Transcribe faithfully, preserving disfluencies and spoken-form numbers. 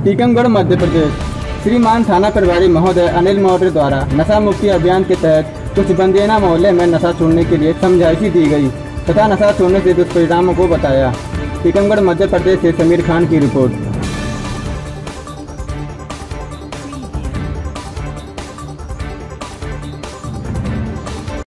टीकमगढ़ मध्य प्रदेश। श्रीमान थाना प्रभारी महोदय अनिल मौर्य द्वारा नशा मुक्ति अभियान के तहत कुछ बंदेना मोहल्ले में नशा छोड़ने के लिए समझाइशी दी गई तथा नशा छोड़ने से दुष्परिणामों को बताया। टीकमगढ़ मध्य प्रदेश से समीर खान की रिपोर्ट।